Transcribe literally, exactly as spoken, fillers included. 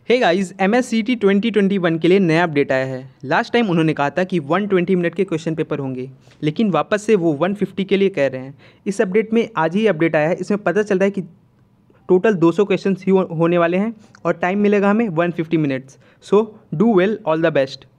हे guys, MSCT twenty twenty one के लिए नया अपडेट आया है। लास्ट टाइम उन्होंने कहा था कि वन ट्वेंटी मिनट के क्वेश्चन पेपर होंगे, लेकिन वापस से वो वन फिफ्टी के लिए कह रहे हैं। इस अपडेट में आज ही अपडेट आया है। इसमें पता चल रहा है कि टोटल दो सौ क्वेश्चन ही होने वाले हैं और टाइम मिलेगा हमें one fifty minutes. So do well, all the best.